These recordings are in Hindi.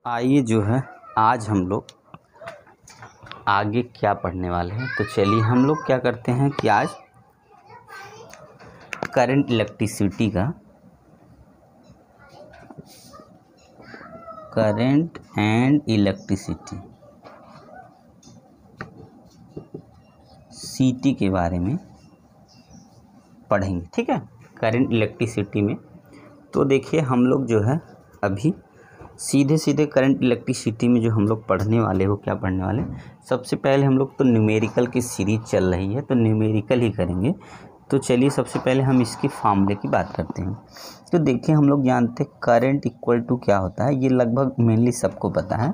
आइए जो है आज हम लोग आगे क्या पढ़ने वाले हैं। तो चलिए हम लोग क्या करते हैं कि आज करंट इलेक्ट्रिसिटी का करंट एंड इलेक्ट्रिसिटी सीटी के बारे में पढ़ेंगे। ठीक है, करंट इलेक्ट्रिसिटी में तो देखिए हम लोग जो है अभी सीधे करंट इलेक्ट्रिसिटी में जो हम लोग पढ़ने वाले हो क्या पढ़ने वाले, सबसे पहले हम लोग तो न्यूमेरिकल की सीरीज चल रही है तो न्यूमेरिकल ही करेंगे। तो चलिए सबसे पहले हम इसकी फार्मूले की बात करते हैं। तो देखिए हम लोग जानते हैं करंट इक्वल टू क्या होता है, ये लगभग मेनली सबको पता है,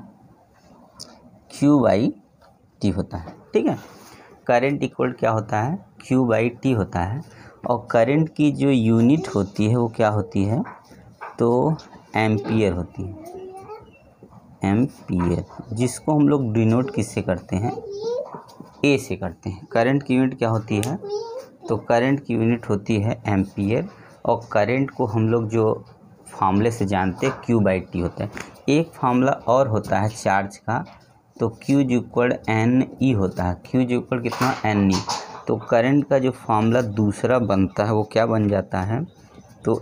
Q/T होता है। ठीक है, करंट इक्वल क्या होता है, Q/T होता है। और करंट की जो यूनिट होती है वो क्या होती है, तो एम्पियर होती है, एम्पियर, जिसको हम लोग डिनोट किससे करते हैं, ए से करते हैं। करंट की यूनिट क्या होती है, तो करंट की यूनिट होती है एम्पियर। और करंट को हम लोग जो फार्मूले से जानते हैं Q/T होता है। एक फार्मूला और होता है चार्ज का, तो Q=NE होता है। Q कितना, NE। तो करंट का जो फार्मूला दूसरा बनता है वो क्या बन जाता है, तो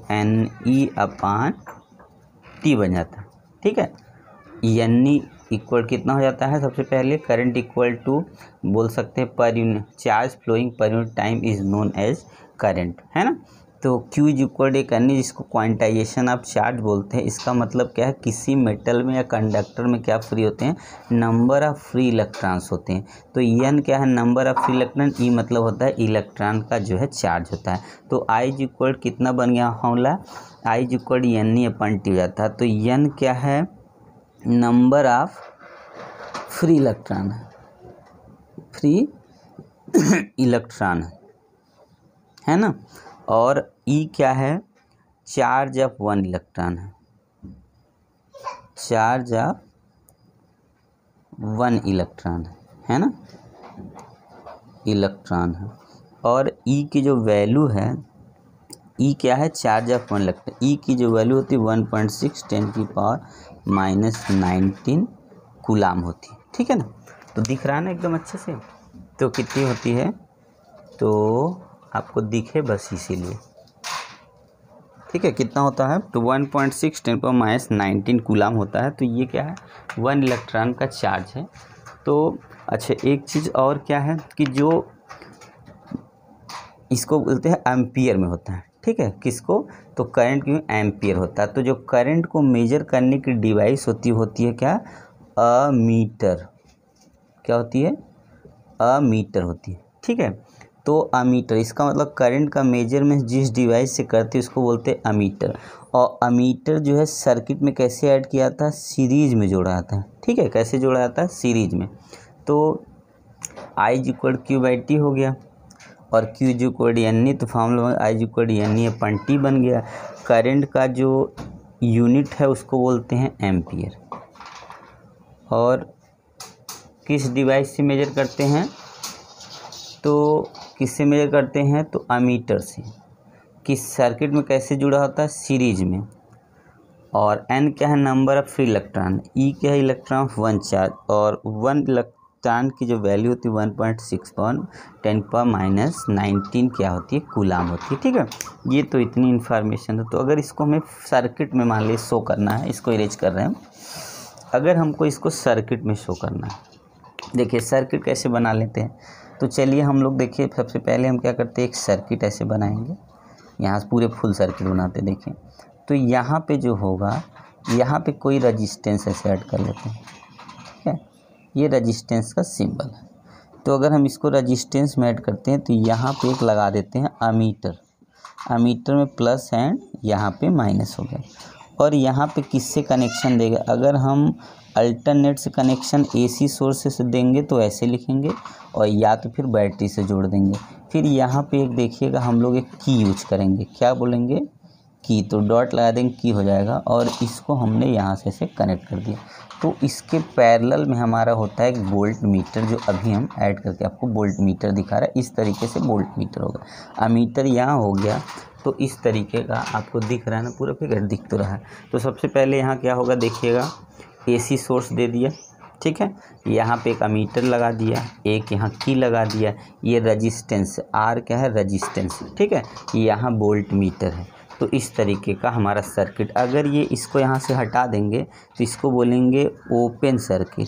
NE/T बन जाता है। ठीक है, NE इक्वल कितना हो जाता है, सबसे पहले करंट इक्वल टू बोल सकते हैं per unit charge flowing per unit time is known as current, है ना। तो Q एक NE जिसको क्वांटाइजेशन ऑफ चार्ज बोलते हैं। इसका मतलब क्या है, किसी मेटल में या कंडक्टर में क्या फ्री होते हैं, नंबर ऑफ फ्री इलेक्ट्रॉन्स होते हैं। तो N क्या है, number of free electron, E मतलब होता है इलेक्ट्रॉन का जो है चार्ज होता है। तो I कितना बन गया फॉर्मूला, I NE/T हो जाता है। तो N क्या है, number of free electron, free electron है ना। और E क्या है, चार्ज ऑफ वन इलेक्ट्रॉन है, चार्ज ऑफ वन इलेक्ट्रॉन है ना, इलेक्ट्रॉन है। और E की जो वैल्यू है, E क्या है, charge of one electron, E की जो वैल्यू होती है 1.6 10⁻19 कूलाम होती है। ठीक है ना, तो दिख रहा है ना एकदम अच्छे से। तो कितनी होती है, तो आपको दिखे बस इसीलिए। ठीक है, कितना होता है, तो 1.6 10⁻19 कूलाम होता है। तो ये क्या है, वन इलेक्ट्रॉन का चार्ज है। तो अच्छा एक चीज़ और क्या है कि जो इसको बोलते हैं एम्पियर में होता है। ठीक है, किसको, तो करंट की एम्पियर होता है। तो जो करंट को मेजर करने की डिवाइस होती है क्या, अमीटर, क्या होती है, अमीटर होती है। ठीक है, तो अमीटर, इसका मतलब करंट का मेजरमेंट जिस डिवाइस से करते हैं उसको बोलते हैं अमीटर। और अमीटर जो है सर्किट में कैसे ऐड किया था, सीरीज में जोड़ा जाता है। ठीक है, कैसे जोड़ा जाता है, सीरीज में। तो I Q/T हो गया और Q NE, तो फॉर्मूला में I NE/T बन गया। करंट का जो यूनिट है उसको बोलते हैं एम्पियर। और किस डिवाइस से मेजर करते हैं, तो किससे मेजर करते हैं, तो अमीटर से। किस सर्किट में कैसे जुड़ा होता है, सीरीज में। और N क्या है, number of free electron, E क्या है, इलेक्ट्रॉन ऑफ वन चार्ज। और वन इलेक्ट्रॉन की जो वैल्यू होती है 1.6 10⁻19 क्या होती है, कूलाम होती है। ठीक है, ये तो इतनी इन्फॉर्मेशन है। तो अगर इसको हमें सर्किट में मान लीजिए शो करना है, इसको इरेज कर रहे हैं, अगर हमको इसको सर्किट में शो करना है, देखिए सर्किट कैसे बना लेते हैं। तो चलिए हम लोग देखिए सबसे पहले हम क्या करते हैं, एक सर्किट ऐसे बनाएंगे, यहाँ से पूरे फुल सर्किट बनाते हैं। देखिए तो यहाँ पे जो होगा, यहाँ पे कोई रजिस्टेंस ऐसे ऐड कर लेते हैं। ठीक है, ये रजिस्टेंस का सिंबल है। तो अगर हम इसको रजिस्टेंस में ऐड करते हैं तो यहाँ पे एक लगा देते हैं अमीटर, अमीटर में प्लस एंड यहाँ पे माइनस हो गया। और यहाँ पे किससे कनेक्शन देगा, अगर हम अल्टरनेट से कनेक्शन AC सोर्स से देंगे तो ऐसे लिखेंगे, और या तो फिर बैटरी से जोड़ देंगे। फिर यहाँ पे एक देखिएगा हम लोग एक की यूज करेंगे, क्या बोलेंगे, की, तो डॉट लगा देंगे, की हो जाएगा। और इसको हमने यहाँ से कनेक्ट कर दिया। तो इसके पैरेलल में हमारा होता है एक वोल्ट मीटर, जो अभी हम ऐड करके आपको वोल्ट मीटर दिखा रहा है। इस तरीके से वोल्ट मीटर होगा, अमीटर यहाँ हो गया। तो इस तरीके का आपको दिख रहा है ना, पूरा फिगर दिख तो रहा है। तो सबसे पहले यहाँ क्या होगा, देखिएगा AC सोर्स दे दिया, ठीक है। यहाँ पे एक अमीटर लगा दिया, एक यहाँ की लगा दिया, ये रजिस्टेंस R क्या है, रजिस्टेंस, ठीक है। यहाँ वोल्ट मीटर है। तो इस तरीके का हमारा सर्किट, अगर ये इसको यहाँ से हटा देंगे तो इसको बोलेंगे ओपन सर्किट,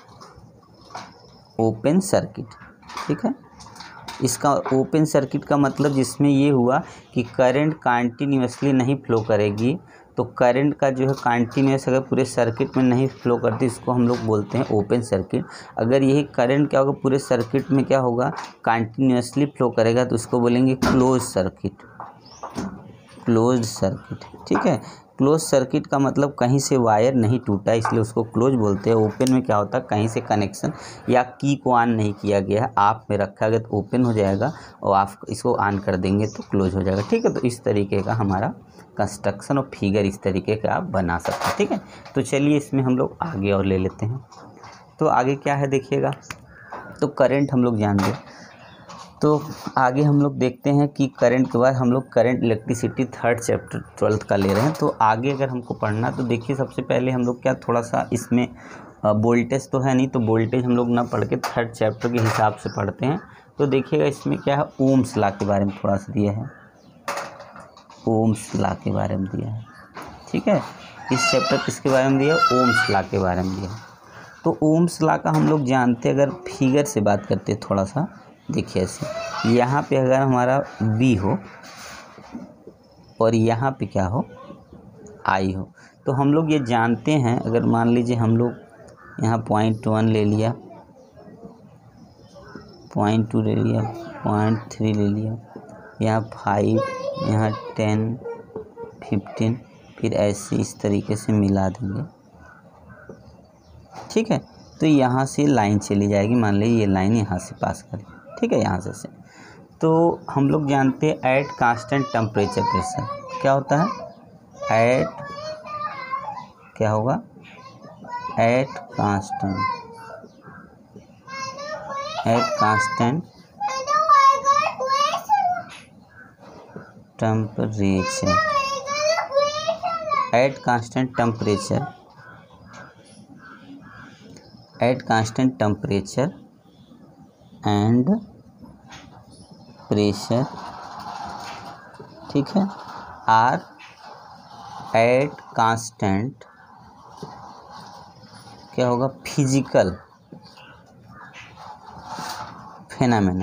ओपन सर्किट, ठीक है। इसका ओपन सर्किट का मतलब जिसमें ये हुआ कि करंट कंटिन्यूअसली नहीं फ्लो करेगी, तो करंट का जो है कंटिन्यूअस अगर पूरे सर्किट में नहीं फ्लो करती, इसको हम लोग बोलते हैं ओपन सर्किट। अगर यही करंट क्या होगा, पूरे सर्किट में क्या होगा, कंटिन्यूअसली फ्लो करेगा, तो उसको बोलेंगे क्लोज सर्किट, क्लोज्ड सर्किट, ठीक है। क्लोज सर्किट का मतलब कहीं से वायर नहीं टूटा, इसलिए उसको क्लोज बोलते हैं। ओपन में क्या होता है, कहीं से कनेक्शन या की को ऑन नहीं किया गया है, आप में रखा गया तो ओपन हो जाएगा, और आप इसको ऑन कर देंगे तो क्लोज हो जाएगा, ठीक है। तो इस तरीके का हमारा कंस्ट्रक्शन और फिगर इस तरीके का आप बना सकते हैं, ठीक है। तो चलिए इसमें हम लोग आगे और ले लेते हैं। तो आगे क्या है देखिएगा, तो करंट हम लोग जान गए, तो आगे हम लोग देखते हैं कि करंट के बाद हम लोग current electricity 3rd chapter 12th का ले रहे हैं। तो आगे अगर हमको पढ़ना, तो देखिए सबसे पहले हम लोग क्या थोड़ा सा इसमें वोल्टेज तो है नहीं, तो वोल्टेज हम लोग ना पढ़ के 3rd चैप्टर के हिसाब से पढ़ते हैं। तो देखिएगा इसमें क्या है, ओम्स लॉ के बारे में थोड़ा सा दिया है, ओम्स लॉ के बारे में दिया है, ठीक है। इस चैप्टर किसके बारे में दिया है, ओम्स लॉ के बारे में दिया है। तो ओम्स लॉ का हम लोग जानते हैं, अगर फिगर से बात करते हैं थोड़ा सा, देखिए ऐसे यहाँ पे अगर हमारा V हो और यहाँ पे क्या हो, I हो, तो हम लोग ये जानते हैं, अगर मान लीजिए हम लोग यहाँ 0.1 ले लिया, 0.2 ले लिया, 0.3 ले लिया, यहाँ 5, यहाँ 10, 15, फिर ऐसे इस तरीके से मिला देंगे, ठीक है। तो यहाँ से लाइन चली जाएगी, मान लीजिए ये लाइन यहाँ से पास करें, ठीक है, यहाँ से। तो हम लोग जानते हैं एट कांस्टेंट टेम्परेचर प्रेशर क्या होता है, एट क्या होगा, at constant temperature, at constant temperature and pressure, ठीक है, आर एट कांस्टेंट क्या होगा, फिजिकल फेनामेना,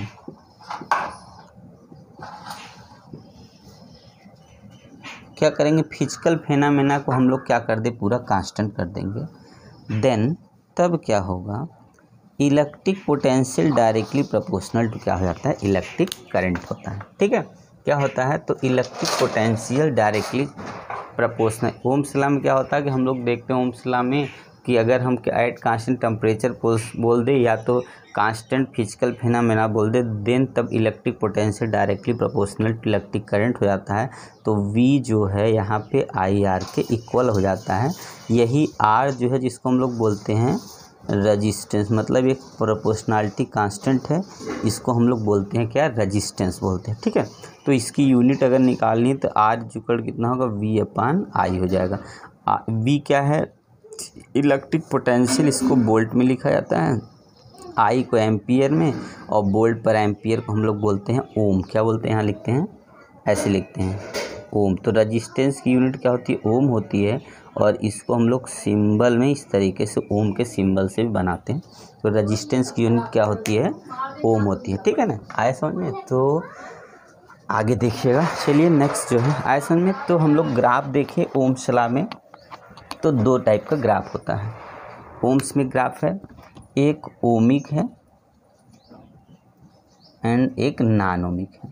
क्या करेंगे, फिजिकल फेनामेना को हम लोग क्या कर दे, पूरा कांस्टेंट कर देंगे। देन तब क्या होगा, electric potential directly proportional to क्या हो जाता है, इलेक्ट्रिक करंट होता है, ठीक है। क्या होता है, तो electric potential directly proportional, Ohm's law में क्या होता है कि हम लोग देखते हैं ओम्स लॉ में कि अगर हम एट कांस्टेंट टेम्परेचर बोल दे या तो कांस्टेंट फिजिकल फेनामेना बोल दे, देन तब electric potential directly proportional to electric current हो जाता है। तो V जो है यहाँ पे IR के इक्वल हो जाता है। यही R जो है जिसको हम लोग बोलते हैं रजिस्टेंस, मतलब एक प्रोपोर्शनलिटी कांस्टेंट है, इसको हम लोग बोलते हैं क्या, रजिस्टेंस बोलते हैं, ठीक है। तो इसकी यूनिट अगर निकालनी है तो R इक्वल कितना होगा, V/I हो जाएगा। V क्या है, इलेक्ट्रिक पोटेंशियल, इसको वोल्ट में लिखा जाता है, I को एम्पियर में, और वोल्ट पर एम्पियर को हम लोग बोलते हैं ओम, क्या बोलते हैं, यहाँ लिखते हैं, ऐसे लिखते हैं ओम। तो रजिस्टेंस की यूनिट क्या होती है, ओम होती है, और इसको हम लोग सिंबल में इस तरीके से ओम के सिंबल से भी बनाते हैं। तो रजिस्टेंस की यूनिट क्या होती है, ओम होती है, ठीक है ना, आया समझ में। तो आगे देखिएगा, चलिए नेक्स्ट जो है आया समझ में। तो हम लोग ग्राफ देखें ओम्स लॉ में, तो 2 टाइप का ग्राफ होता है ओम्स में। ग्राफ है, एक ओमिक है एंड एक नॉन ओमिक है,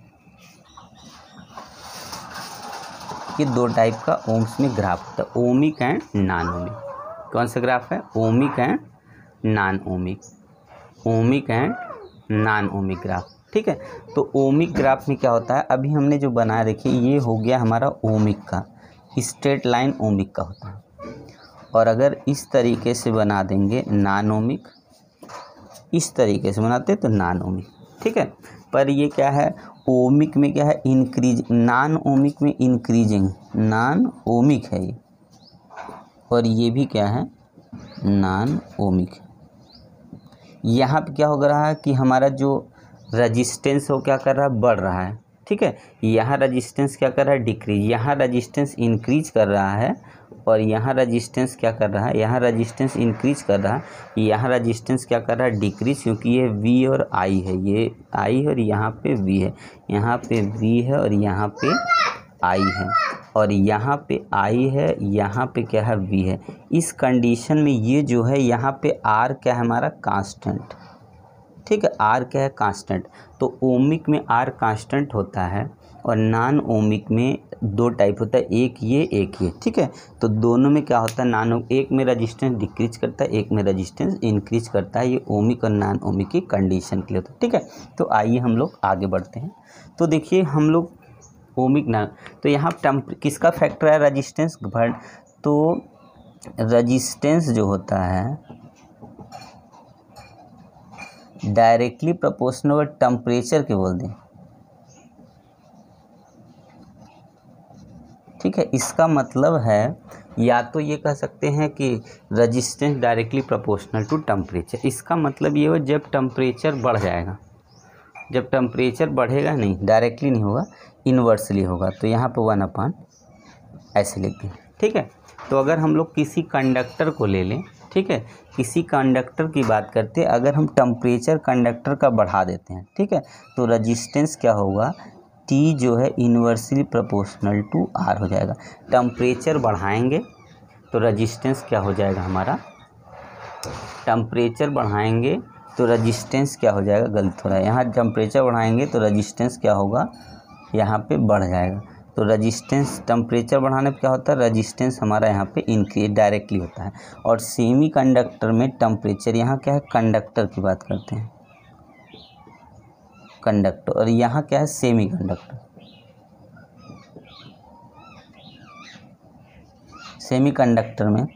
ये 2 टाइप का ओम्स में ग्राफ होता है, ओमिक एंड नॉन ओमिक। कौन सा ग्राफ है, ohmic and non ohmic, ohmic and non ohmic graph, ठीक है। तो ओमिक ग्राफ में क्या होता है, अभी हमने जो बनाया देखिए, ये हो गया हमारा ओमिक का, स्ट्रेट लाइन ओमिक का होता है। और अगर इस तरीके से बना देंगे नॉन ओमिक, इस तरीके से बनाते तो नॉन ओमिक, ठीक है। पर ये क्या है, ओमिक में क्या है, इंक्रीज, नॉन ओमिक में इंक्रीजिंग, नॉन ओमिक है ये, और ये भी क्या है, नॉन ओमिक। यहाँ पे क्या हो रहा है कि हमारा जो रजिस्टेंस वो क्या कर रहा है, बढ़ रहा है, ठीक है। यहाँ रजिस्टेंस क्या कर रहा है, डिक्रीज। यहाँ रजिस्टेंस इंक्रीज कर रहा है और यहाँ रजिस्टेंस क्या कर रहा है, यहाँ रजिस्टेंस इंक्रीज कर रहा है, यहाँ रजिस्टेंस क्या कर रहा है, डिक्रीज, क्योंकि ये V और I है, ये I है और यहाँ पे V है, यहाँ पे V है और यहाँ पे I है, और यहाँ पे I है, यहाँ पे क्या है, V है। इस कंडीशन में ये जो है यहाँ पे R क्या है हमारा, कांस्टेंट, ठीक है। R क्या है, कांस्टेंट। तो ओमिक में R कांस्टेंट होता है और नॉन ओमिक में दो टाइप होता है, एक ये, ठीक है। तो दोनों में क्या होता है, एक में रजिस्टेंस डिक्रीज करता है, एक में रजिस्टेंस इंक्रीज करता है। ये ओमिक और नॉन ओमिक की कंडीशन के लिए होता है, ठीक है। तो आइए हम लोग आगे बढ़ते हैं। तो देखिए हम लोग ओमिक ना, तो यहाँ किसका फैक्टर है, रजिस्टेंस। तो रजिस्टेंस जो होता है डायरेक्टली प्रोपोर्शनल टेम्परेचर के बोल दें, ठीक है। इसका मतलब है या तो ये कह सकते हैं कि resistance directly proportional to temperature. इसका मतलब ये हो जब टेम्परेचर बढ़ जाएगा, जब टेम्परेचर बढ़ेगा, नहीं डायरेक्टली नहीं होगा, इन्वर्सली होगा। तो यहाँ पे 1/, ऐसे लिखते हैं, ठीक है। तो अगर हम लोग किसी कंडक्टर को ले लें, ठीक है, किसी कंडक्टर की बात करते हैं, अगर हम टेम्परेचर कंडक्टर का बढ़ा देते हैं, ठीक है, तो रजिस्टेंस क्या होगा, T जो है इन्वर्सली प्रोपोर्शनल टू R हो जाएगा। टेम्परेचर बढ़ाएंगे तो रजिस्टेंस क्या हो जाएगा हमारा, टेम्परेचर बढ़ाएंगे तो रजिस्टेंस क्या हो जाएगा, गलत हो रहा है, यहाँ टेम्परेचर बढ़ाएंगे तो रजिस्टेंस क्या होगा, यहाँ पे बढ़ जाएगा। तो रजिस्टेंस टेम्परेचर बढ़ाने पे क्या होता है, रजिस्टेंस हमारा यहाँ पे इंक्रीज डायरेक्टली होता है। और सेमी कंडक्टर में टेम्परेचर, यहाँ क्या है, कंडक्टर की बात करते हैं, कंडक्टर, और यहाँ क्या है, सेमी कंडक्टर। सेमी कंडक्टर में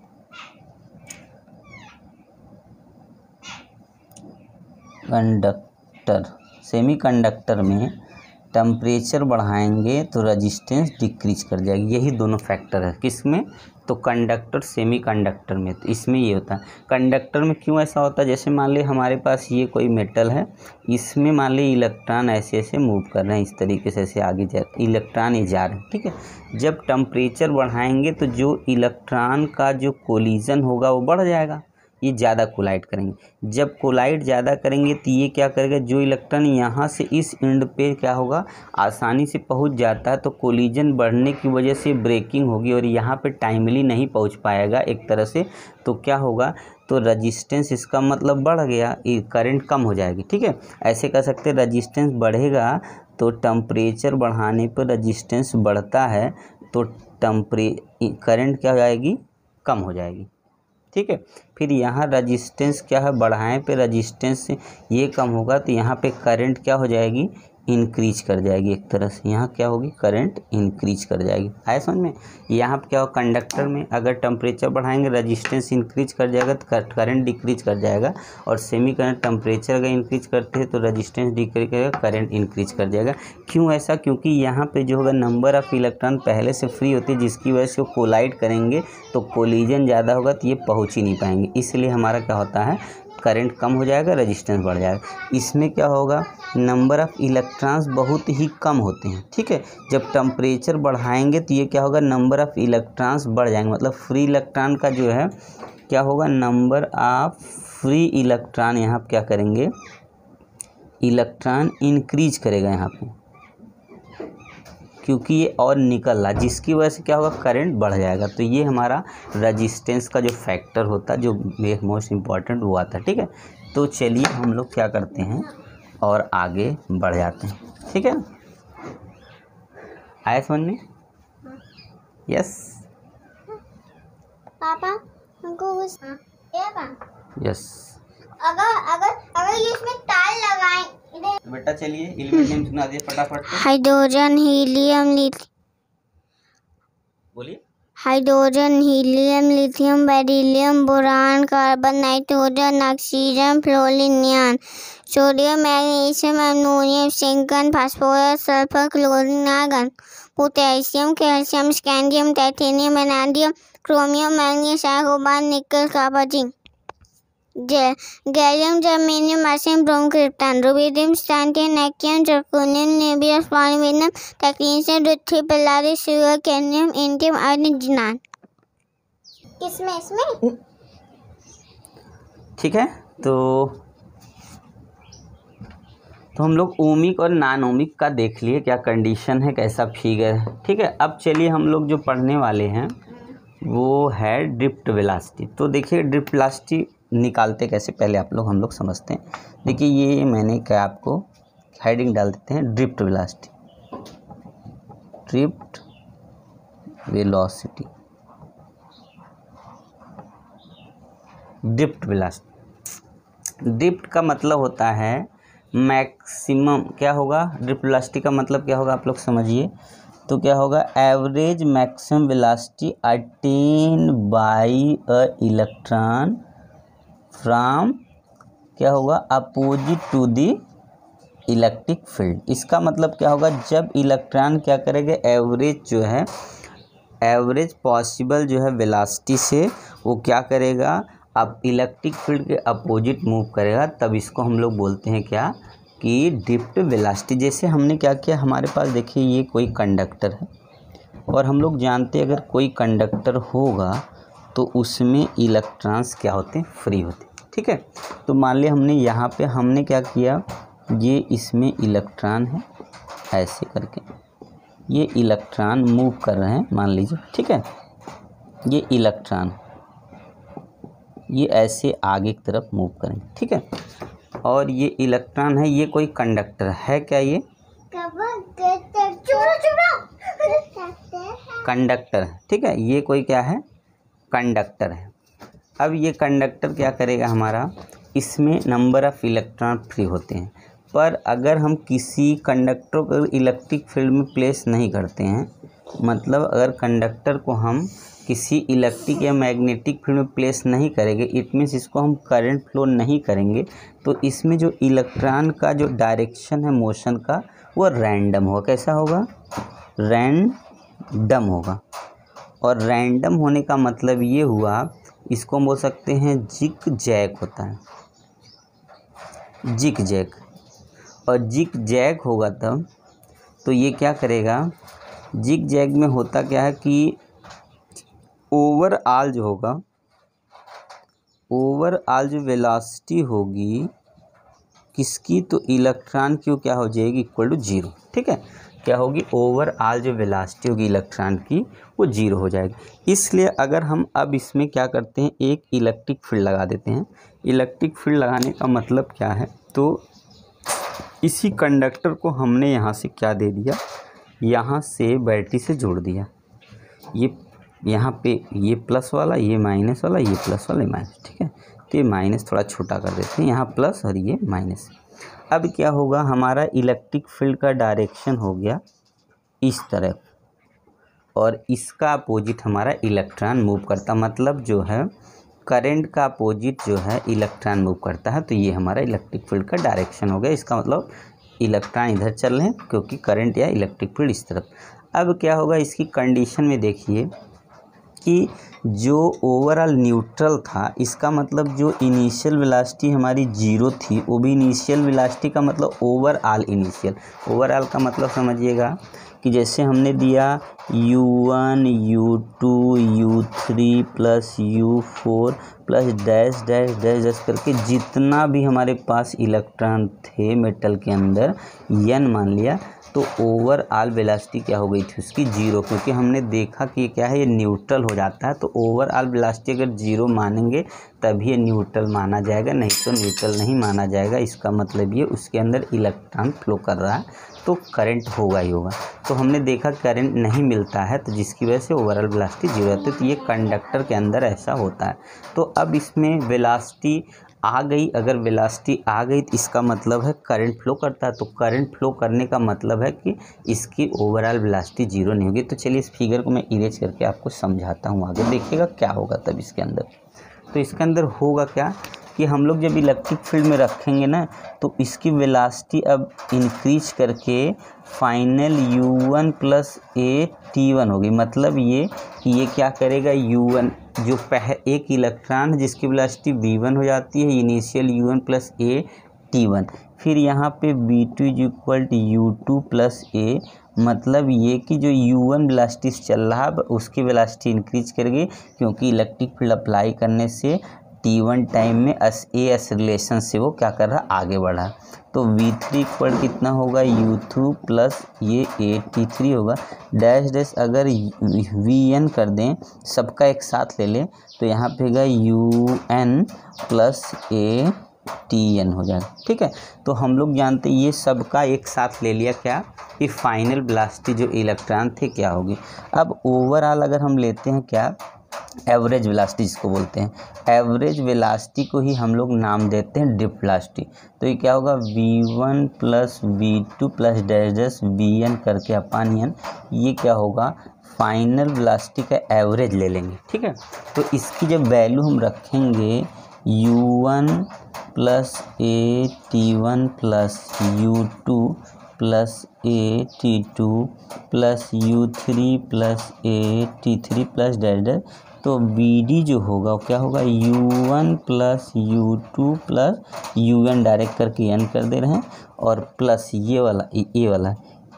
सेमी कंडक्टर में टेम्परेचर बढ़ाएंगे तो रजिस्टेंस डिक्रीज कर जाएगी। यही दोनों फैक्टर है किसमें, तो कंडक्टर सेमी कंडक्टर में। तो इसमें ये होता है, कंडक्टर में क्यों ऐसा होता है, जैसे मान ली हमारे पास ये कोई मेटल है, इसमें मान ली इलेक्ट्रॉन ऐसे ऐसे मूव कर रहे हैं, इस तरीके से ऐसे आगे जा इलेक्ट्रॉन ये जा रहे हैं, ठीक है। जब टेम्परेचर बढ़ाएंगे तो जो इलेक्ट्रॉन का जो कोलिजन होगा वो बढ़ जाएगा, ये ज़्यादा कोलाइड करेंगे। जब कोलाइड ज़्यादा करेंगे तो ये क्या करेगा, जो इलेक्ट्रॉन यहाँ से इस एंड पे क्या होगा, आसानी से पहुँच जाता है, तो कोलिजन बढ़ने की वजह से ब्रेकिंग होगी और यहाँ पे टाइमली नहीं पहुँच पाएगा एक तरह से। तो क्या होगा, तो रजिस्टेंस, इसका मतलब बढ़ गया, करंट कम हो जाएगी, ठीक है। ऐसे कह सकते हैं रजिस्टेंस बढ़ेगा तो टेम्परेचर बढ़ाने पर रजिस्टेंस बढ़ता है, तो करंट क्या हो जाएगी, कम हो जाएगी, ठीक है। फिर यहाँ रजिस्टेंस क्या है, बढ़ाएं पे रजिस्टेंस ये कम होगा तो यहाँ पे करंट क्या हो जाएगी, इंक्रीज कर जाएगी एक तरह से। यहाँ क्या होगी, करंट इंक्रीज कर जाएगी। आया समझ में। यहाँ पे क्या हो, कंडक्टर में अगर टेम्परेचर बढ़ाएंगे रजिस्टेंस इंक्रीज कर जाएगा तो करंट डिक्रीज कर जाएगा, और सेमी करंट टेम्परेचर अगर इंक्रीज करते हैं तो रजिस्टेंस डिक्रीज करेगा, करंट इंक्रीज कर जाएगा। क्यों ऐसा, क्योंकि यहाँ पे जो होगा नंबर ऑफ इलेक्ट्रॉन पहले से फ्री होती है, जिसकी वजह से वो कोलाइड करेंगे तो कोलिजन ज़्यादा होगा तो ये पहुँच ही नहीं पाएंगे, इसलिए हमारा क्या होता है, करंट कम हो जाएगा, रेजिस्टेंस बढ़ जाएगा। इसमें क्या होगा, नंबर ऑफ़ इलेक्ट्रॉन्स बहुत ही कम होते हैं, ठीक है। जब टेम्परेचर बढ़ाएंगे तो ये क्या होगा, नंबर ऑफ़ इलेक्ट्रॉन्स बढ़ जाएंगे, मतलब फ्री इलेक्ट्रॉन का जो है क्या होगा, नंबर ऑफ फ्री इलेक्ट्रॉन यहाँ क्या करेंगे, इलेक्ट्रॉन इंक्रीज करेगा यहाँ पे, क्योंकि ये और निकल रहा, जिसकी वजह से क्या होगा, करंट बढ़ जाएगा। तो ये हमारा रजिस्टेंस का जो फैक्टर होता है, जो मोस्ट इम्पॉर्टेंट वो आता है, ठीक है। तो चलिए हम लोग क्या करते हैं और आगे बढ़ जाते हैं, ठीक है। आया समझ में, यस पापा हमको कुछ यस। अगर अगर अगर ये इसमें तार लगाएं, बेटा चलिए एलिमेंट नेम सुना दिए फटाफट से, हाइड्रोजन हीलियम बोलिए। Hydrogen helium lithium beryllium boron carbon nitrogen oxygen fluorine neon sodium magnesium ammonium silicon phosphorus sulphur chlorine argon potassium calcium scandium titanium vanadium chromium, manganese, cobalt, nickel, copper, zinc, gallium, germanium, arsenium, bromine, krypton, rubidium, strontium, नेकियम, जर्कोनियम, नेबियस, पॉलीविनम, टेक्नीशियम, रुथी, बेलारिस, silver, cadmium, indium, iron, xenon. इसमें ठीक है। तो हम लोग ओमिक और नॉन ओमिक का देख लिए क्या कंडीशन है, कैसा फिगर है। ठीक है, अब चलिए हम लोग जो पढ़ने वाले हैं वो है ड्रिफ्ट वेलोसिटी। तो देखिए ड्रिफ्ट वेलोसिटी निकालते कैसे, पहले हम लोग समझते हैं। देखिए ये मैंने क्या आपको हेडिंग डाल देते हैं, drift velocity, drift velocity, drift velocity. Drift का मतलब होता है मैक्सिमम, क्या होगा ड्रिफ्ट वेलोसिटी का मतलब क्या होगा आप लोग समझिए। तो क्या होगा, average maximum velocity attain by a electron from, क्या होगा, opposite to the electric field. इसका मतलब क्या होगा, जब इलेक्ट्रॉन क्या करेगा, एवरेज जो है, एवरेज पॉसिबल जो है वेलोसिटी से वो क्या करेगा, अब इलेक्ट्रिक फील्ड के अपोजिट मूव करेगा, तब इसको हम लोग बोलते हैं क्या, कि ड्रिफ्ट वेलोसिटी। जैसे हमने क्या किया, हमारे पास देखिए ये कोई कंडक्टर है और हम लोग जानते हैं अगर कोई कंडक्टर होगा तो उसमें इलेक्ट्रॉन्स क्या होते हैं, फ्री होते हैं। ठीक है, तो मान लिया हमने यहाँ पे हमने क्या किया, ये इसमें इलेक्ट्रॉन है, ऐसे करके ये इलेक्ट्रॉन मूव कर रहे हैं मान लीजिए। ठीक है, ये इलेक्ट्रॉन ये ऐसे आगे की तरफ मूव करेंगे। ठीक है, और ये इलेक्ट्रॉन है, ये कोई कंडक्टर है क्या, ये कंडक्टर है। ठीक है, ये कोई क्या है, कंडक्टर है। अब ये कंडक्टर क्या करेगा हमारा, इसमें नंबर ऑफ़ इलेक्ट्रॉन फ्री होते हैं, पर अगर हम किसी कंडक्टर को इलेक्ट्रिक फील्ड में प्लेस नहीं करते हैं, मतलब अगर कंडक्टर को हम किसी इलेक्ट्रिक या मैग्नेटिक फील्ड में प्लेस नहीं करेंगे, इट मीन्स इसको हम करंट फ्लो नहीं करेंगे, तो इसमें जो इलेक्ट्रॉन का जो डायरेक्शन है मोशन का वो रैंडम होगा। कैसा होगा, रैंडम होगा। और रैंडम होने का मतलब ये हुआ, इसको हम बोल सकते हैं जिग जैग होता है, जिग जैग। और जिग जैग होगा तब तो ये क्या करेगा, जिग जैग में होता क्या है कि ओवरऑल जो होगा, ओवरऑल जो वेलोसिटी होगी किसकी, तो इलेक्ट्रॉन की, क्या हो जाएगी, इक्वल टू जीरो। ठीक है, क्या होगी, ओवरऑल जो वेलोसिटी होगी इलेक्ट्रॉन की वो जीरो हो जाएगी। इसलिए अगर हम अब इसमें क्या करते हैं, एक इलेक्ट्रिक फील्ड लगा देते हैं। इलेक्ट्रिक फील्ड लगाने का मतलब क्या है, तो इसी कंडक्टर को हमने यहाँ से क्या दे दिया, यहाँ से बैटरी से जोड़ दिया। ये यहाँ पे ये प्लस वाला, ये माइनस वाला, ये प्लस वाला, ये माइनस। ठीक है, तो ये माइनस थोड़ा छोटा कर देते हैं, यहाँ प्लस और ये माइनस। अब क्या होगा, हमारा इलेक्ट्रिक फील्ड का डायरेक्शन हो गया इस तरफ, और इसका अपोजिट हमारा इलेक्ट्रॉन मूव करता, मतलब जो है करंट का अपोजिट जो है इलेक्ट्रॉन मूव करता है, तो ये हमारा इलेक्ट्रिक फील्ड का डायरेक्शन हो गया। इसका मतलब इलेक्ट्रॉन इधर चल रहे हैं क्योंकि करंट या इलेक्ट्रिक फील्ड इस तरफ। अब क्या होगा, इसकी कंडीशन में देखिए कि जो ओवरऑल न्यूट्रल था, इसका मतलब जो इनिशियल वेलोसिटी हमारी जीरो थी, वो भी इनिशियल वेलोसिटी का मतलब ओवरऑल इनिशियल, ओवरऑल का मतलब समझिएगा कि जैसे हमने दिया u1 u2 u3 plus u4 plus dash dash dash dash करके जितना भी हमारे पास इलेक्ट्रॉन थे मेटल के अंदर n मान लिया, तो ओवरऑल वेलोसिटी क्या हो गई थी उसकी जीरो, क्योंकि हमने देखा कि क्या है, ये न्यूट्रल हो जाता है। तो ओवरऑल वेलोसिटी अगर जीरो मानेंगे तभी ये न्यूट्रल माना जाएगा, नहीं तो न्यूट्रल नहीं माना जाएगा। इसका मतलब ये उसके अंदर इलेक्ट्रॉन फ्लो कर रहा है तो करंट होगा ही होगा। तो हमने देखा करंट नहीं मिलता है, तो जिसकी वजह से ओवरऑल वेलोसिटी जीरो होती है। तो ये कंडक्टर के अंदर ऐसा होता है। तो अब इसमें वेलोसिटी आ गई, अगर वेलोसिटी आ गई तो इसका मतलब है करंट फ्लो करता है। तो करंट फ्लो करने का मतलब है कि इसकी ओवरऑल वेलोसिटी जीरो नहीं होगी। तो चलिए इस फिगर को मैं इरेज करके आपको समझाता हूँ, आगे देखिएगा क्या होगा तब इसके अंदर। तो इसके अंदर होगा क्या कि हम लोग जब इलेक्ट्रिक फील्ड में रखेंगे ना तो इसकी वेलोसिटी अब इंक्रीज करके final u1 plus a t1 होगी। मतलब ये कि ये क्या करेगा, u1 जो एक इलेक्ट्रॉन जिसकी वेलोसिटी v1 हो जाती है, initial u1 plus a t1, फिर यहाँ पे v2 is equal to u2 plus a, मतलब ये कि जो u1 वेलोसिटी से चल रहा है उसकी वेलोसिटी इंक्रीज करेगी, क्योंकि इलेक्ट्रिक फील्ड अप्लाई करने से t1 टाइम में एस रिलेशन से वो क्या कर रहा, आगे बढ़ा। तो v3 इक्वल कितना होगा, u2 प्लस ये a t3 होगा। डैश डैश अगर vn कर दें, सबका एक साथ ले लें, तो यहाँ पे होगा un प्लस a tn हो जाएगा। ठीक है, तो हम लोग जानते हैं ये सबका एक साथ ले लिया क्या, कि फाइनल वेलोसिटी जो इलेक्ट्रॉन थे क्या होगी। अब ओवरऑल अगर हम लेते हैं क्या, एवरेज वेलोसिटी जिसको बोलते हैं, एवरेज वेलोसिटी को ही हम लोग नाम देते हैं ड्रिफ्ट वेलोसिटी। तो ये क्या होगा, v1 plus v2 plus dash dash vn करके अपान n, ये क्या होगा, फाइनल वेलोसिटी का एवरेज ले लेंगे। ठीक है, तो इसकी जब वैल्यू हम रखेंगे u1 plus a t1 plus u2 plus a t2 plus u3 plus a t3 plus dash dash, तो bd जो होगा वो क्या होगा, u1 plus u2 plus un direct करके n कर दे रहे हैं, और प्लस ये वाला a वाला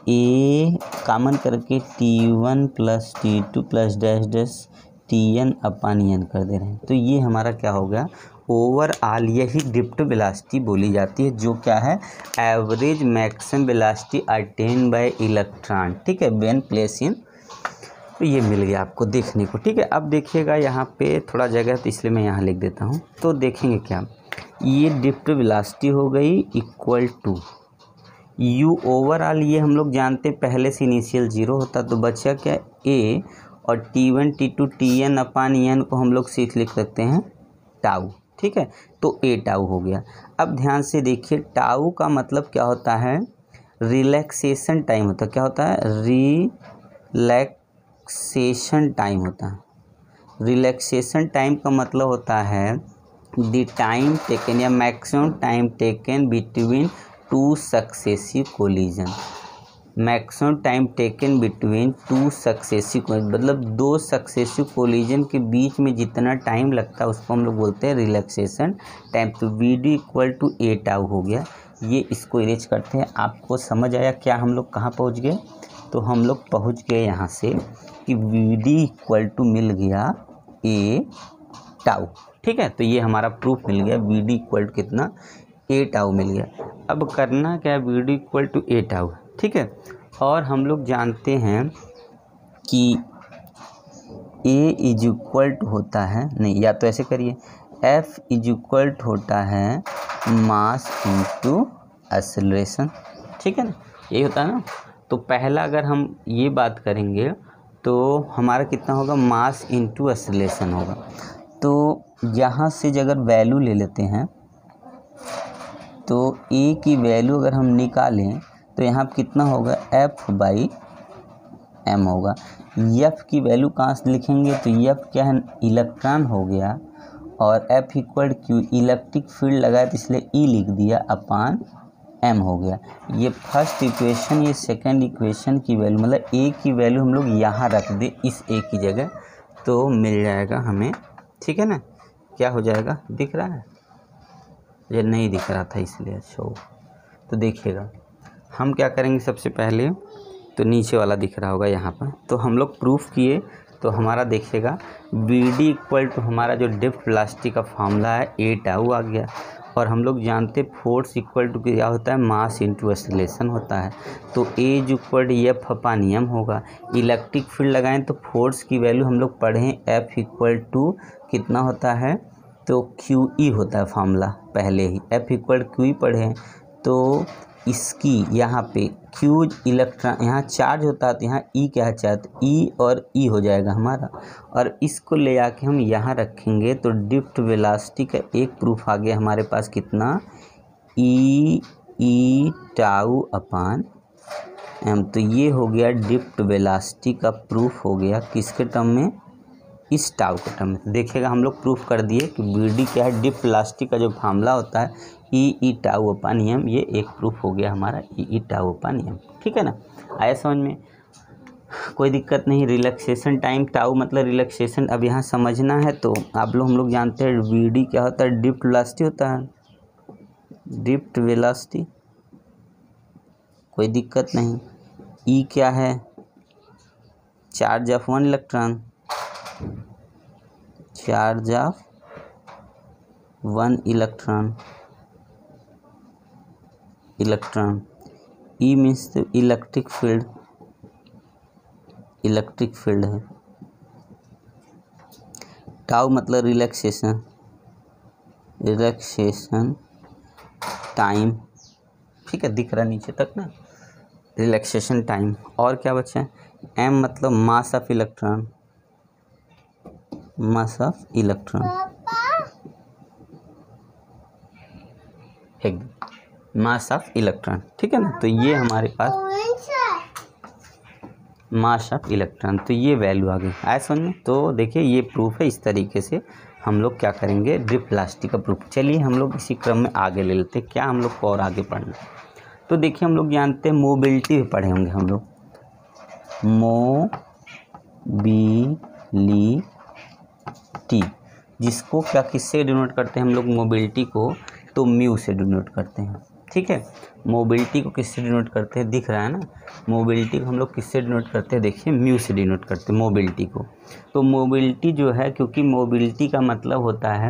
a कॉमन करके t1 plus t2 plus dash dash tn upon n कर दे रहे हैं। तो ये हमारा क्या हो गया, ओवरऑल यही ड्रिफ्ट वेलोसिटी बोली जाती है, जो क्या है, average maximum velocity attain by electron. ठीक है, व्हेन प्लेस इन, तो ये मिल गया आपको देखने को। ठीक है, अब देखिएगा यहाँ पे थोड़ा जगह तो इसलिए मैं यहाँ लिख देता हूँ। तो देखेंगे क्या, ये ड्रिफ्ट वेलोसिटी हो गई इक्वल टू u ओवरऑल, ये हम लोग जानते हैं पहले से इनिशियल 0 होता, तो बचा क्या a, और t1 t2 tn upon n को हम लोग सीख लिख सकते हैं टाउ। ठीक है, तो a टाउ हो गया। अब ध्यान से देखिए, टाउ का मतलब क्या होता है, रिलैक्सेशन टाइम होता है। क्या होता है, रिलैक्सेशन टाइम होता है। रिलैक्सेशन टाइम का मतलब होता है द टाइम टेकन या maximum time taken between two successive collision. Maximum time taken between two successive, मतलब दो सक्सेसिव कोलिजन के बीच में जितना टाइम लगता है उसको हम लोग बोलते हैं रिलैक्सेशन टाइम। तो VD equal to a tau हो गया। ये इसको इरेज करते हैं। आपको समझ आया क्या हम लोग कहाँ पहुँच गए? तो हम लोग पहुँच गए यहाँ से कि वीडी इक्वल टू मिल गया ए टाउ। ठीक है, तो ये हमारा प्रूफ मिल गया, वीडी इक्वल टू कितना, ए टाउ मिल गया। अब करना क्या है, VD equal to a tau. ठीक है, और हम लोग जानते हैं कि ए इज इक्वल टू होता है, नहीं या तो ऐसे करिए, एफ इज इक्वल टू होता है मास इनटू एक्सेलरेशन। ठीक है ना, यही होता है ना। तो पहला अगर हम ये बात करेंगे तो हमारा कितना होगा, मास इनटू एक्सेलरेशन होगा। तो यहाँ से अगर वैल्यू ले लेते हैं तो ए की वैल्यू अगर हम निकालें तो यहाँ पर कितना होगा, एफ बाई एम होगा। एफ की वैल्यू कहाँ से लिखेंगे, तो एफ क्या है, इलेक्ट्रॉन हो गया, और F equal Q, electric field लगाया तो इसलिए ई लिख दिया, अपान एम हो गया। ये फर्स्ट इक्वेशन, ये सेकंड इक्वेशन की वैल्यू, मतलब ए की वैल्यू हम लोग यहाँ रख दे इस ए की जगह, तो मिल जाएगा हमें। ठीक है ना, क्या हो जाएगा, दिख रहा है, ये नहीं दिख रहा था इसलिए शो। तो देखिएगा हम क्या करेंगे, सबसे पहले तो नीचे वाला दिख रहा होगा यहाँ पर, तो हम लोग प्रूफ किए। तो हमारा देखिएगा वीडी इक्वल टू हमारा जो ड्रिफ्ट वेलोसिटी का फार्मूला है ए टाउ आ गया, और हम लोग जानते फोर्स इक्वल टू क्या होता है, मास इनटू एक्सेलरेशन होता है। तो a is equal to F upon M होगा। इलेक्ट्रिक फील्ड लगाएं तो फोर्स की वैल्यू हम लोग पढ़ें, एफ इक्वल टू कितना होता है, तो क्यू ई होता है फार्मूला पहले ही, एफ इक्वल क्यू ई पढ़ें। तो इसकी यहाँ पे क्यू इलेक्ट्रॉन, यहाँ चार्ज होता है तो यहाँ ई क्या है, चार्ज, ई और ई हो जाएगा हमारा, और इसको ले आके हम यहाँ रखेंगे तो ड्रिफ्ट वेलोसिटी का एक प्रूफ आ गया हमारे पास, कितना, ई टाउ अपान एम। तो ये हो गया ड्रिफ्ट वेलोसिटी का प्रूफ हो गया, किसके टर्म में, इस टाउ के टर्म में। देखिएगा हम लोग प्रूफ कर दिए कि बी डी क्या है, डिप वेलोसिटी का जो फार्मूला होता है ई टाउ अपान एम, ये एक प्रूफ हो गया हमारा ई टाउ अपान एम। ठीक है ना, आया समझ में, कोई दिक्कत नहीं। रिलैक्सेशन टाइम टाउ मतलब रिलैक्सेशन, अब यहाँ समझना है तो हम लोग जानते हैं वी डी क्या होता है, डिप्ट वेलोसिटी होता है, डिप्ट वेलोसिटी, कोई दिक्कत नहीं। ई क्या है, charge of 1 electron, charge of 1 electron, E means electric field, electric field है। टाउ मतलब रिलैक्सेशन, रिलैक्सेशन टाइम, ठीक है, दिख रहा नीचे तक ना, रिलैक्सेशन टाइम। और क्या बचा है, एम मतलब mass of electron, mass of electron, एकदम मास ऑफ इलेक्ट्रॉन। ठीक है ना, तो ये हमारे पास मास ऑफ इलेक्ट्रॉन, तो ये वैल्यू आ गई। आया समझ में। तो देखिए ये प्रूफ है, इस तरीके से हम लोग क्या करेंगे, ड्रिप वेलोसिटी का प्रूफ। चलिए हम लोग इसी क्रम में आगे ले लेते हैं, क्या हम लोग को और आगे पढ़ना। तो देखिए हम लोग जानते हैं मोबिलिटी भी पढ़े होंगे हम लोग, मोबिलिटी, जिसको क्या किससे डिनोट करते हैं हम लोग मोबिलिटी को, तो म्यू से डिनोट करते हैं। ठीक है, मोबिलिटी को किससे डिनोट करते हैं, दिख रहा है ना, मोबिलिटी को हम लोग किससे डिनोट करते हैं, देखिए म्यू से डिनोट करते हैं मोबिलिटी को। तो मोबिलिटी जो है, क्योंकि मोबिलिटी का मतलब होता है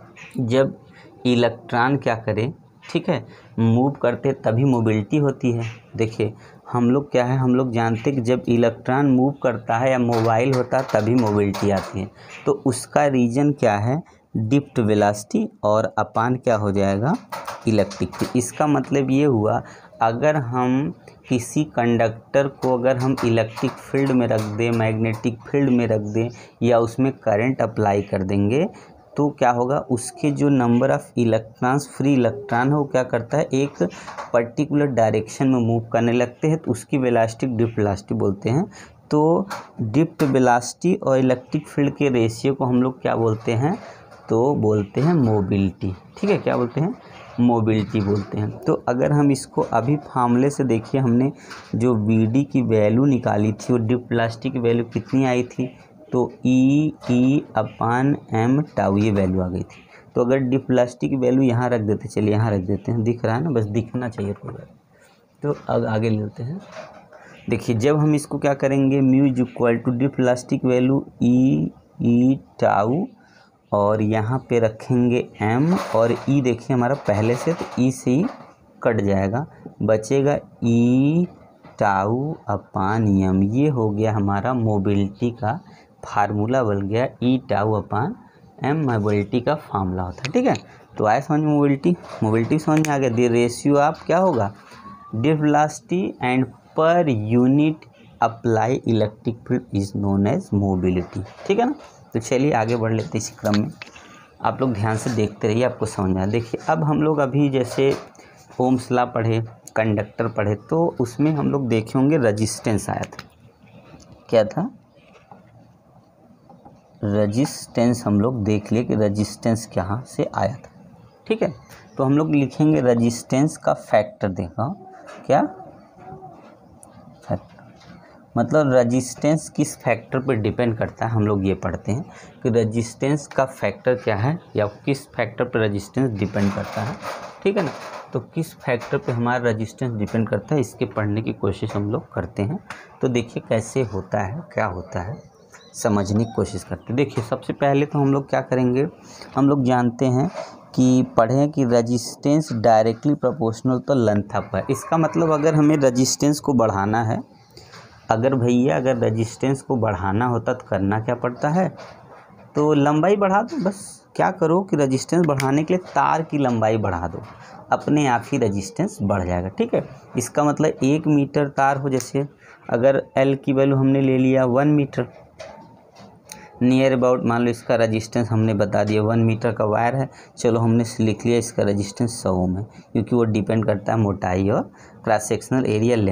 जब इलेक्ट्रॉन क्या करे, ठीक है, मूव करते तभी मोबिलिटी होती है। देखिए हम लोग क्या है, हम लोग जानते हैं कि जब इलेक्ट्रॉन मूव करता है या मोबाइल होता है तभी मोबिलिटी आती है। तो उसका रीजन क्या है, डिप्ट वेलोसिटी और अपान क्या हो जाएगा, इलेक्ट्रिक फील्ड। इसका मतलब ये हुआ, अगर हम किसी कंडक्टर को अगर हम इलेक्ट्रिक फील्ड में रख दें, मैग्नेटिक फील्ड में रख दें, या उसमें करंट अप्लाई कर देंगे, तो क्या होगा, उसके जो number of electrons, free electron है, वो क्या करता है, एक पर्टिकुलर डायरेक्शन में मूव करने लगते हैं, तो उसकी वेलोसिटी डिप्ट वेलोसिटी बोलते हैं। तो डिप्ट वेलोसिटी और इलेक्ट्रिक फील्ड के रेशियो को हम लोग क्या बोलते हैं, तो बोलते हैं मोबिलिटी। ठीक है, क्या बोलते हैं, मोबिलिटी बोलते हैं। तो अगर हम इसको अभी फार्मूले से देखिए, हमने जो वी डी की वैल्यू निकाली थी, वो डिप्ट वेलोसिटी की वैल्यू कितनी आई थी, तो ई अपान एम टाउ, ये वैल्यू आ गई थी। तो अगर डिप्ट वेलोसिटी की वैल्यू यहाँ रख देते, चलिए यहाँ रख देते हैं, दिख रहा है ना, बस दिखना चाहिए थोड़ा। तो अब आगे लेते हैं, देखिए जब हम इसको क्या करेंगे, mu is equal to drift velocity की वैल्यू ई टाउ, और यहाँ पे रखेंगे m, और e देखिए हमारा पहले से, तो e से ही कट जाएगा, बचेगा ई टाउ अपान एम। ये हो गया हमारा मोबिलिटी का फार्मूला, बन गया e tau upon m, mobility का फार्मूला होता है। ठीक है, तो आया समझ में, मोबिलिटी समझ में आ गया। द रेशियो ऑफ क्या होगा, drift velocity and per unit applied electric field is known as mobility. ठीक है ना, तो चलिए आगे बढ़ लेते हैं इसी क्रम में, आप लोग ध्यान से देखते रहिए, आपको समझ में आए। देखिए अब हम लोग अभी जैसे ओम्स लॉ पढ़े, कंडक्टर पढ़े, तो उसमें हम लोग देखे होंगे रजिस्टेंस आया था, क्या था, रजिस्टेंस। हम लोग देख लिए कि रजिस्टेंस कहाँ से आया था। ठीक है, तो हम लोग लिखेंगे रजिस्टेंस का फैक्टर, देखा क्या फैक्टर, मतलब रजिस्टेंस किस फैक्टर पर डिपेंड करता है, हम लोग ये पढ़ते हैं कि रजिस्टेंस का फैक्टर क्या है, या किस फैक्टर पर रजिस्टेंस डिपेंड करता है। ठीक है ना, तो किस फैक्टर पे हमारा रजिस्टेंस डिपेंड करता है, इसके पढ़ने की कोशिश हम लोग करते हैं। तो देखिए कैसे होता है, क्या होता है, समझने की कोशिश करते हैं। देखिए सबसे पहले तो हम लोग क्या करेंगे, हम लोग जानते हैं कि पढ़ें कि resistance directly proportional to length of है। इसका मतलब अगर हमें रजिस्टेंस को बढ़ाना है, अगर रजिस्टेंस को बढ़ाना होता तो करना क्या पड़ता है, तो लंबाई बढ़ा दो। बस क्या करो कि रजिस्टेंस बढ़ाने के लिए तार की लंबाई बढ़ा दो, अपने आप ही रजिस्टेंस बढ़ जाएगा। ठीक है, इसका मतलब 1 मीटर तार हो, जैसे अगर L की वैल्यू हमने ले लिया 1 मीटर, नियर अबाउट मान लो इसका रजिस्टेंस हमने बता दिया 1 मीटर का वायर है, चलो हमने लिख लिया इसका रजिस्टेंस 100 ओम है, क्योंकि वो डिपेंड करता है मोटाई और क्रॉस सेक्शनल एरिया लेंथ पे।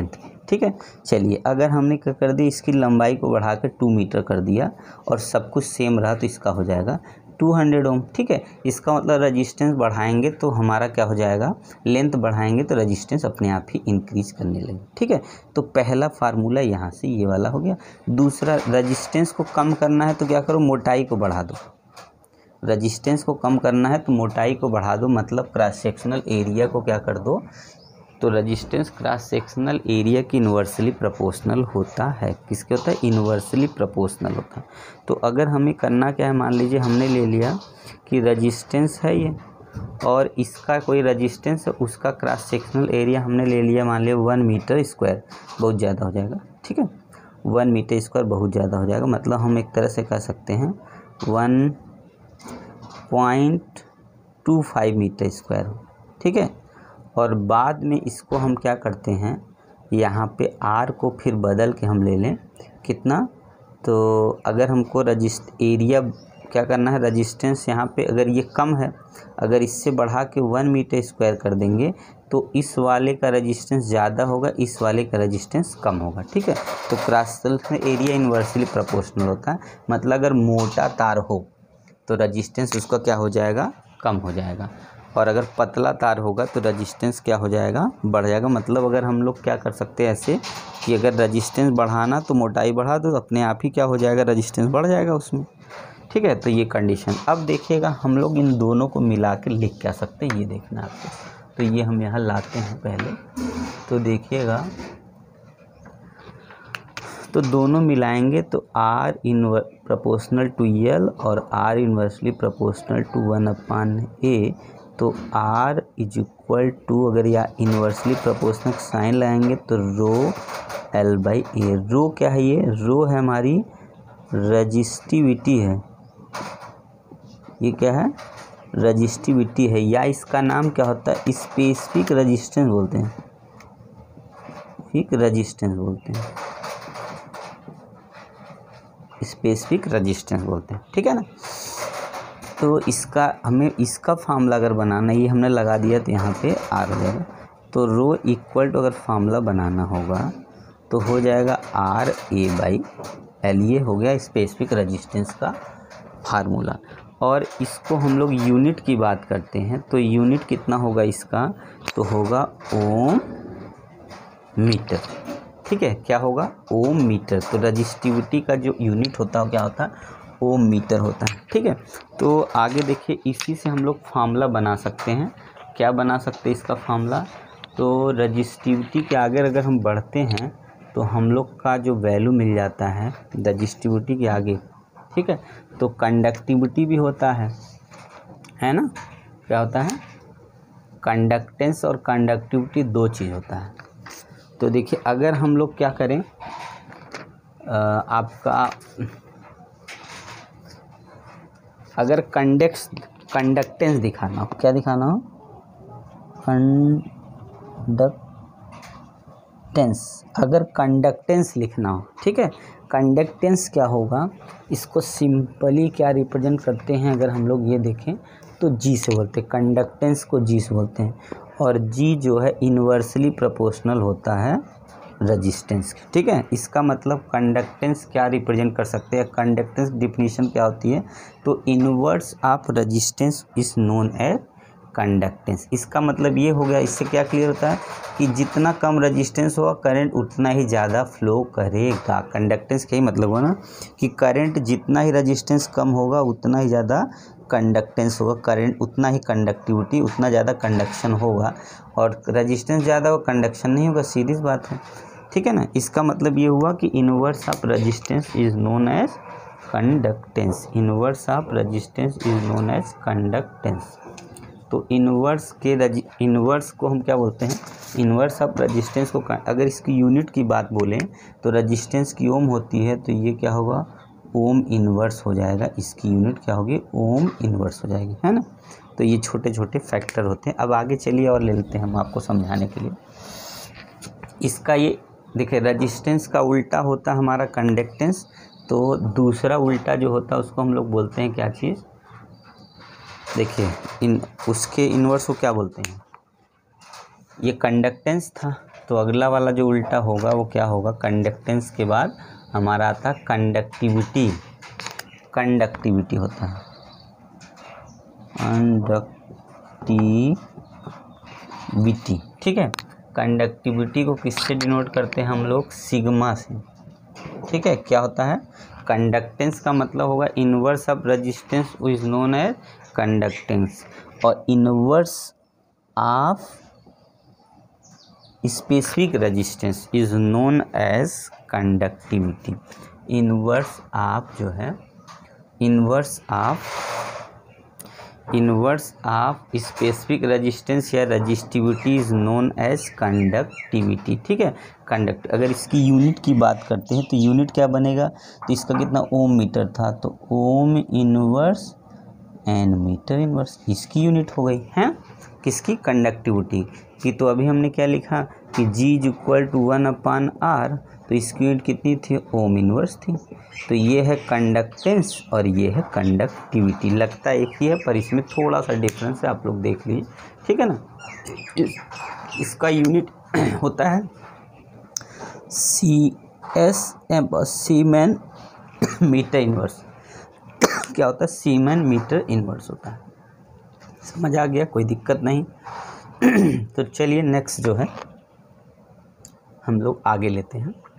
ठीक है। चलिए अगर हमने क्या कर दिया, इसकी लंबाई को बढ़ा कर 2 मीटर कर दिया और सब कुछ सेम रहा तो इसका हो जाएगा 200 ओम, ठीक है। इसका मतलब रेजिस्टेंस बढ़ाएंगे तो हमारा क्या हो जाएगा, लेंथ बढ़ाएंगे तो रेजिस्टेंस अपने आप ही इंक्रीज करने लगे, ठीक है। तो पहला फार्मूला यहाँ से ये वाला हो गया। दूसरा, रेजिस्टेंस को कम करना है तो क्या करो, मोटाई को बढ़ा दो। रेजिस्टेंस को कम करना है तो मोटाई को बढ़ा दो, मतलब क्रॉस सेक्शनल एरिया को क्या कर दो, तो रेजिस्टेंस क्रॉस सेक्शनल एरिया की इन्वर्सली प्रोपोर्शनल होता है। किसके होता है, इन्वर्सली प्रोपोर्शनल होता है। तो अगर हमें करना क्या है, मान लीजिए हमने ले लिया कि रेजिस्टेंस है ये और इसका कोई रेजिस्टेंस है, उसका क्रॉस सेक्शनल एरिया हमने ले लिया मान लिया 1 मीटर स्क्वायर, बहुत ज़्यादा हो जाएगा, ठीक है। 1 मीटर स्क्वायर बहुत ज़्यादा हो जाएगा, मतलब हम एक तरह से कह सकते हैं 1.25 मीटर स्क्वायर, ठीक है। और बाद में इसको हम क्या करते हैं, यहाँ पे आर को फिर बदल के हम ले लें कितना, तो अगर हमको एरिया क्या करना है, रेजिस्टेंस यहाँ पे अगर ये कम है, अगर इससे बढ़ा के 1 मीटर स्क्वायर कर देंगे तो इस वाले का रेजिस्टेंस ज़्यादा होगा, इस वाले का रेजिस्टेंस कम होगा, ठीक है। तो cross sectional area inversely proportional होता है, मतलब अगर मोटा तार हो तो रेजिस्टेंस उसका क्या हो जाएगा, कम हो जाएगा, और अगर पतला तार होगा तो रेजिस्टेंस क्या हो जाएगा, बढ़ जाएगा। मतलब अगर हम लोग क्या कर सकते हैं ऐसे कि अगर रेजिस्टेंस बढ़ाना तो मोटाई बढ़ा दो, अपने आप ही क्या हो जाएगा, रेजिस्टेंस बढ़ जाएगा उसमें, ठीक है। तो ये कंडीशन। अब देखिएगा हम लोग इन दोनों को मिला के लिख क्या सकते हैं, ये देखना आपको। तो ये हम यहाँ लाते हैं पहले, तो देखिएगा, तो दोनों मिलाएंगे तो R प्रोपोर्शनल टू L और R inversely proportional to 1/A, तो R इज इक्वल टू, अगर या इन्वर्सली प्रोपोर्शनल साइन लगाएंगे तो रो L/A। रो क्या है, ये रो है हमारी रजिस्टिविटी है, ये क्या है, रजिस्टिविटी है, या इसका नाम क्या होता है, स्पेसिफिक रेजिस्टेंस बोलते हैं, स्पेसिफिक रेजिस्टेंस बोलते हैं, स्पेसिफिक रेजिस्टेंस बोलते हैं, ठीक है ना। तो इसका हमें इसका फार्मूला अगर बनाना, ये हमने लगा दिया तो यहाँ पे R हो जाएगा। तो रो इक्वल टू अगर फार्मूला बनाना होगा तो हो जाएगा RA/L, ये हो गया स्पेसिफिक रेजिस्टेंस का फार्मूला। और इसको हम लोग यूनिट की बात करते हैं तो यूनिट कितना होगा इसका, तो होगा ओम मीटर, ठीक है। क्या होगा, ओम मीटर। तो रजिस्टिविटी का जो यूनिट होता है क्या होता है, ओम मीटर होता है, ठीक है। तो आगे देखिए, इसी से हम लोग फार्मूला बना सकते हैं। क्या बना सकते हैं इसका फार्मूला, तो रजिस्टिविटी के आगे अगर हम बढ़ते हैं तो हम लोग का जो वैल्यू मिल जाता है रजिस्टिविटी के आगे, ठीक है। तो कंडक्टिविटी भी होता है ना, क्या होता है, कंडक्टेंस और कंडक्टिविटी दो चीज़ होता है। तो देखिए अगर हम लोग क्या करें, आपका अगर कंडक्टेंस दिखाना हो, क्या दिखाना हो, कंडक्टेंस, अगर कंडक्टेंस लिखना हो, ठीक है। कंडक्टेंस क्या होगा, इसको सिंपली क्या रिप्रेजेंट करते हैं, अगर हम लोग ये देखें तो G से बोलते हैं, कंडक्टेंस को G से बोलते हैं, और G जो है इन्वर्सली प्रोपोर्शनल होता है रेजिस्टेंस, ठीक है। इसका मतलब कंडक्टेंस क्या रिप्रेजेंट कर सकते हैं, कंडक्टेंस डिफिनीशन क्या होती है, तो inverse of resistance is known as conductance. इसका मतलब ये हो गया, इससे क्या क्लियर होता है कि जितना कम रेजिस्टेंस होगा करंट उतना ही ज़्यादा फ्लो करेगा। कंडक्टेंस का ही मतलब हो ना कि करंट जितना ही रेजिस्टेंस कम होगा उतना ही ज़्यादा कंडक्टेंस होगा, करंट उतना ही कंडक्टिविटी, उतना ज़्यादा कंडक्शन होगा, और रेजिस्टेंस ज़्यादा होगा कंडक्शन नहीं होगा, सीधी बात है, ठीक है ना। इसका मतलब ये हुआ कि inverse of resistance is known as conductance, inverse of resistance is known as conductance. तो इनवर्स को हम क्या बोलते हैं, इनवर्स ऑफ रेजिस्टेंस को, अगर इसकी यूनिट की बात बोलें तो रेजिस्टेंस की ओम होती है, तो ये क्या होगा, ओम इनवर्स हो जाएगा, इसकी यूनिट क्या होगी, ओम इनवर्स हो जाएगी, है ना। तो ये छोटे छोटे फैक्टर होते हैं। अब आगे चलिए और ले लेते हैं हम आपको समझाने के लिए। इसका ये देखिए, रेजिस्टेंस का उल्टा होता है हमारा कंडक्टेंस, तो दूसरा उल्टा जो होता है उसको हम लोग बोलते हैं क्या चीज़, देखिए उसके इन्वर्स को क्या बोलते हैं, ये कंडक्टेंस था, तो अगला वाला जो उल्टा होगा वो क्या होगा, कंडक्टेंस के बाद हमारा आता है कंडक्टिविटी। कंडक्टिविटी होता है, कंडक्टिविटी, ठीक है। कंडक्टिविटी को किससे डिनोट करते हैं हम लोग, सिग्मा से, ठीक है। क्या होता है, कंडक्टेंस का मतलब होगा inverse of resistance is known as conductance, और inverse of specific resistance is known as conductivity. Inverse of जो है, इनवर्स ऑफ स्पेसिफिक रेजिस्टेंस या resistivity is known as conductivity, ठीक है। कंडक्ट, अगर इसकी यूनिट की बात करते हैं तो यूनिट क्या बनेगा, तो इसका कितना ओम मीटर था, तो ohm inverse and meter inverse, इसकी यूनिट हो गई है किसकी, कंडक्टिविटी की। तो अभी हमने क्या लिखा कि G is equal to 1/R, तो इसकी यूनिट कितनी थी, ओम इनवर्स थी। तो ये है कंडक्टेंस और ये है कंडक्टिविटी, लगता है एक ही है पर इसमें थोड़ा सा डिफरेंस है, आप लोग देख लीजिए, ठीक है ना। इसका यूनिट होता है CSM, सीमेन मीटर इनवर्स। क्या होता है, सीमेन मीटर इनवर्स होता है। समझ आ गया, कोई दिक्कत नहीं। तो चलिए नेक्स्ट जो है हम लोग आगे लेते हैं।